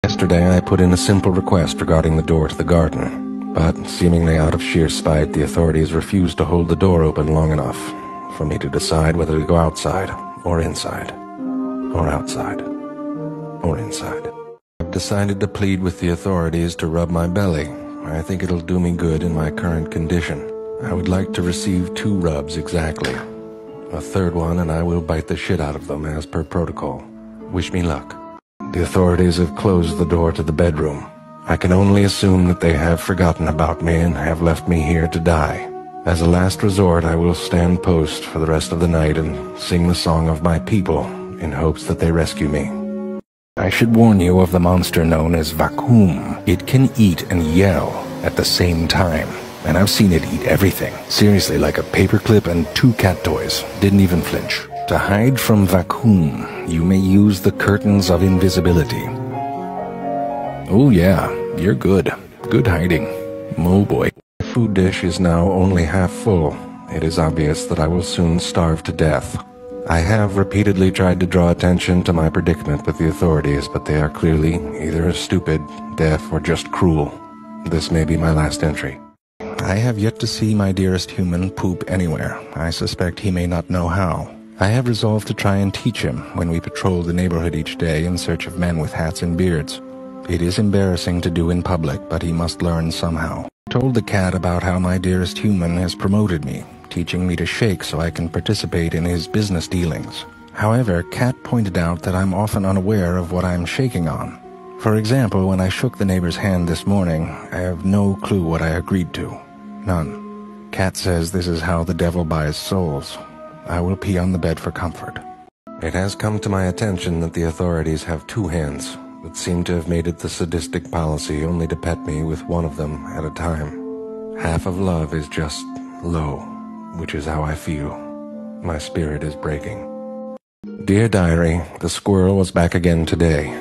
Yesterday I put in a simple request regarding the door to the garden, but seemingly out of sheer spite, the authorities refused to hold the door open long enough for me to decide whether to go outside, or inside, or outside, or inside. I've decided to plead with the authorities to rub my belly. I think it'll do me good in my current condition. I would like to receive 2 rubs exactly. A third one and I will bite the shit out of them as per protocol. Wish me luck. The authorities have closed the door to the bedroom. I can only assume that they have forgotten about me and have left me here to die. As a last resort, I will stand post for the rest of the night and sing the song of my people in hopes that they rescue me. I should warn you of the monster known as Vacuum. It can eat and yell at the same time, and I've seen it eat everything. Seriously, like a paperclip and 2 cat toys. Didn't even flinch. To hide from Vacuum, you may use the curtains of invisibility. Oh yeah, you're good. Good hiding. Oh boy. The food dish is now only half full. It is obvious that I will soon starve to death. I have repeatedly tried to draw attention to my predicament with the authorities, but they are clearly either stupid, deaf, or just cruel. This may be my last entry. I have yet to see my dearest human poop anywhere. I suspect he may not know how. I have resolved to try and teach him when we patrol the neighborhood each day in search of men with hats and beards. It is embarrassing to do in public, but he must learn somehow. I told the cat about how my dearest human has promoted me, teaching me to shake so I can participate in his business dealings. However, Cat pointed out that I'm often unaware of what I'm shaking on. For example, when I shook the neighbor's hand this morning, I have no clue what I agreed to. None. Cat says this is how the devil buys souls. I will pee on the bed for comfort. It has come to my attention that the authorities have 2 hands, but seem to have made it the sadistic policy only to pet me with one of them at a time. Half of love is just low, which is how I feel. My spirit is breaking. Dear Diary, the squirrel was back again today.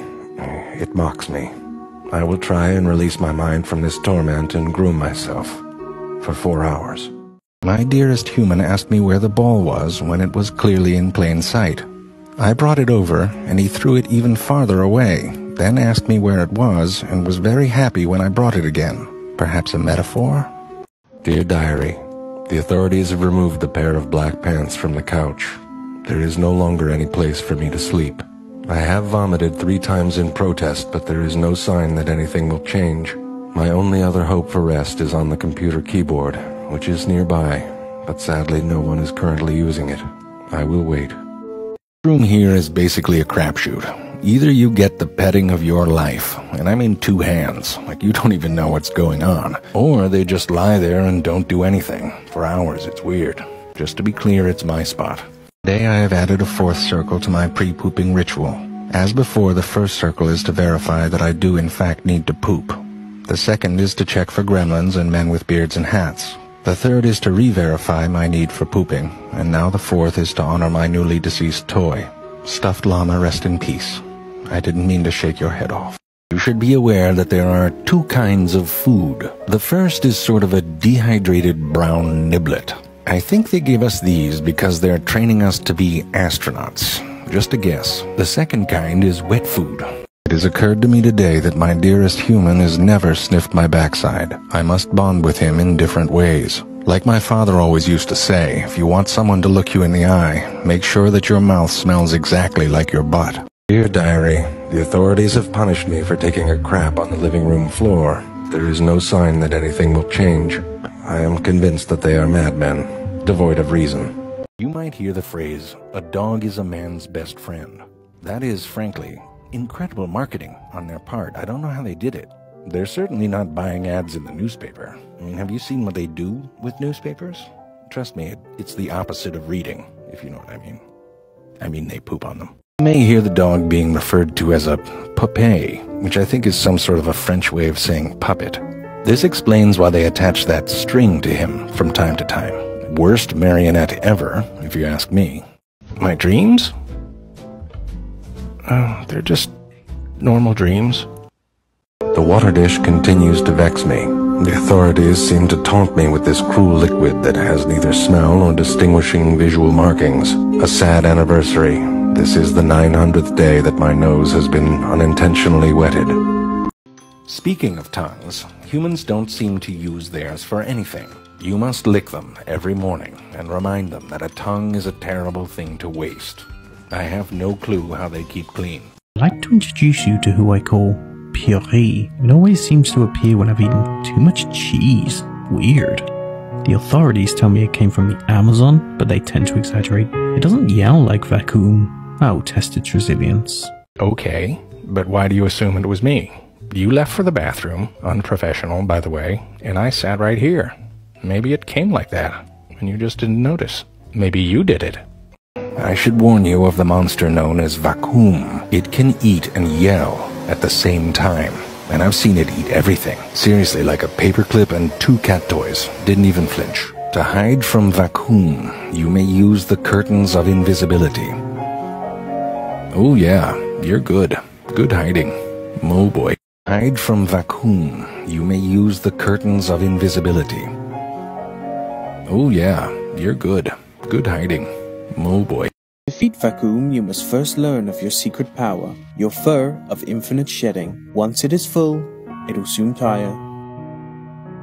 It mocks me. I will try and release my mind from this torment and groom myself for 4 hours. My dearest human asked me where the ball was when it was clearly in plain sight. I brought it over, and he threw it even farther away, then asked me where it was, and was very happy when I brought it again. Perhaps a metaphor? Dear Diary, the authorities have removed the pair of black pants from the couch. There is no longer any place for me to sleep. I have vomited 3 times in protest, but there is no sign that anything will change. My only other hope for rest is on the computer keyboard, which is nearby, but sadly no one is currently using it. I will wait. The room here is basically a crapshoot. Either you get the petting of your life, and I mean 2 hands, like you don't even know what's going on, or they just lie there and don't do anything. For hours, it's weird. Just to be clear, it's my spot. Today I have added a 4th circle to my pre-pooping ritual. As before, the first circle is to verify that I do in fact need to poop. The second is to check for gremlins and men with beards and hats. The third is to re-verify my need for pooping, and now the 4th is to honor my newly deceased toy. Stuffed llama, rest in peace. I didn't mean to shake your head off. You should be aware that there are 2 kinds of food. The first is sort of a dehydrated brown niblet. I think they gave us these because they're training us to be astronauts. Just a guess. The second kind is wet food. It has occurred to me today that my dearest human has never sniffed my backside. I must bond with him in different ways. Like my father always used to say, if you want someone to look you in the eye, make sure that your mouth smells exactly like your butt. Dear Diary, the authorities have punished me for taking a crap on the living room floor. There is no sign that anything will change. I am convinced that they are madmen, devoid of reason. You might hear the phrase, a dog is a man's best friend. That is, frankly, incredible marketing on their part. I don't know how they did it. They're certainly not buying ads in the newspaper. I mean, have you seen what they do with newspapers? Trust me, it's the opposite of reading, if you know what I mean. I mean, they poop on them. You may hear the dog being referred to as a poupée, which I think is some sort of a French way of saying puppet. This explains why they attach that string to him from time to time. Worst marionette ever, if you ask me. My dreams? They're just normal dreams. The water dish continues to vex me. The authorities seem to taunt me with this cruel liquid that has neither smell nor distinguishing visual markings. A sad anniversary, This is the 900th day that my nose has been unintentionally wetted. Speaking of tongues, humans don't seem to use theirs for anything. You must lick them every morning and remind them that a tongue is a terrible thing to waste. I have no clue how they keep clean. I'd like to introduce you to who I call Puree. It always seems to appear when I've eaten too much cheese. Weird. The authorities tell me it came from the Amazon, but they tend to exaggerate. It doesn't yell like Vacuum. I'll test its resilience. Okay, but why do you assume it was me? You left for the bathroom, unprofessional by the way, and I sat right here. Maybe it came like that, and you just didn't notice. Maybe you did it. I should warn you of the monster known as Vacuum. It can eat and yell at the same time, and I've seen it eat everything. Seriously, like a paperclip and 2 cat toys. Didn't even flinch. To hide from Vacuum, you may use the curtains of invisibility. Oh yeah, you're good. Good hiding. Oh boy. Hide from Vacuum, you may use the curtains of invisibility. Oh yeah, you're good. Good hiding. Oh boy. To defeat Vacuum, you must first learn of your secret power, your fur of infinite shedding. Once it is full, it will soon tire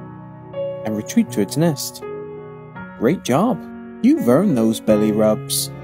and retreat to its nest. Great job! You've earned those belly rubs.